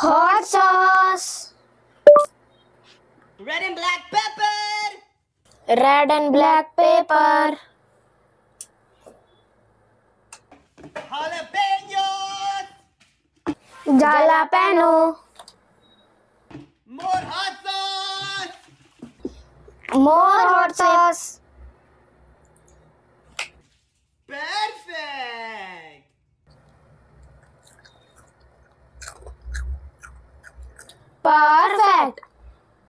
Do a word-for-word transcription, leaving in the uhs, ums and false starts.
Hot sauce. Red and black pepper. Red and black pepper. Jalapenos. Jalapeno. More hot sauce. More hot sauce.